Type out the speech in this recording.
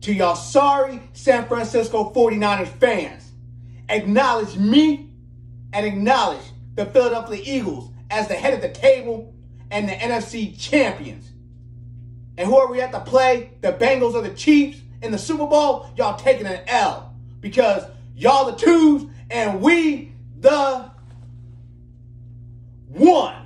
To y'all sorry San Francisco 49ers fans, acknowledge me and acknowledge the Philadelphia Eagles as the head of the table and the NFC champions. And who are we at to play? The Bengals or the Chiefs in the Super Bowl? Y'all taking an L because y'all the twos and we the one.